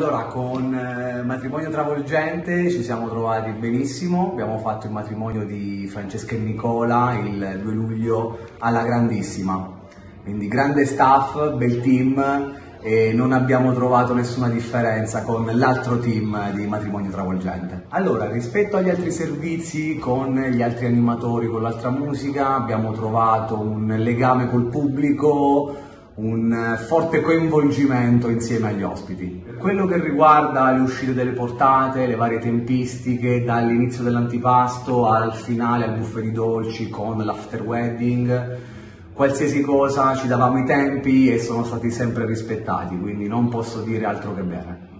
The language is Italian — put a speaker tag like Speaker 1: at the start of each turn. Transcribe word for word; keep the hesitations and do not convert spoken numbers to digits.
Speaker 1: Allora, con eh, Matrimonio Travolgente ci siamo trovati benissimo, abbiamo fatto il matrimonio di Francesca e Nicola il due luglio alla grandissima, quindi grande staff, bel team e non abbiamo trovato nessuna differenza con l'altro team di Matrimonio Travolgente. Allora, rispetto agli altri servizi con gli altri animatori, con l'altra musica, abbiamo trovato un legame col pubblico, un forte coinvolgimento insieme agli ospiti. Per quello che riguarda le uscite delle portate, le varie tempistiche, dall'inizio dell'antipasto al finale, al buffet di dolci con l'after wedding, qualsiasi cosa ci davamo i tempi e sono stati sempre rispettati, quindi non posso dire altro che bene.